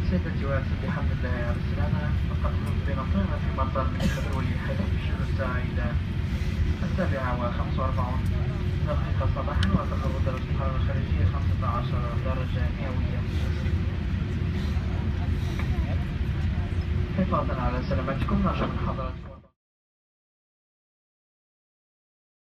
سيدتي وسيدي الحمد لله على السلامة. لقد كنت بمقام في مطار الملك الأول حيث تشير الساعة إلى 7:45 دقيقة صباحا، وتبلغ درجة الحرارة الخارجية 15 درجة مئوية. حفاظا على سلامتكم نرجو من حضراتكم